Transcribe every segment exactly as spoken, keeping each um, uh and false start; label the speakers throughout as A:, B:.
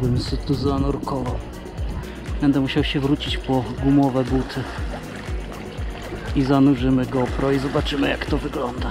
A: bym sobie tu zanurkował. Będę musiał się wrócić po gumowe buty i zanurzymy GoPro i zobaczymy, jak to wygląda.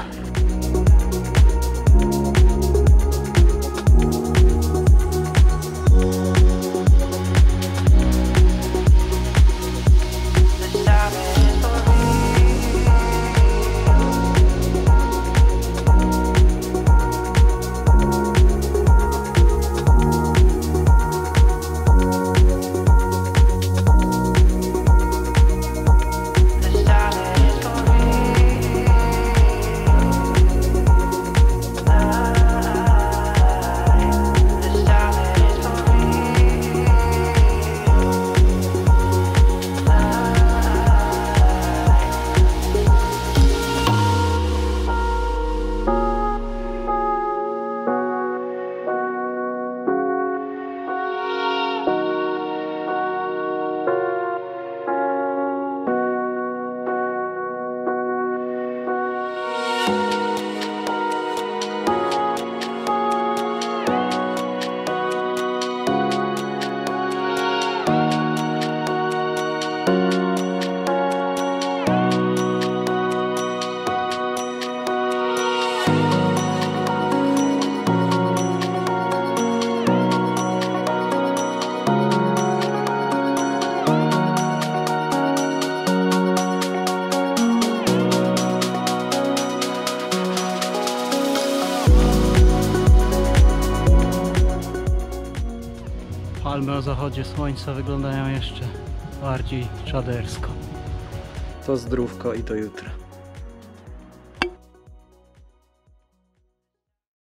A: Palmy o zachodzie słońca wyglądają jeszcze bardziej czadersko. To zdrówko i do jutra.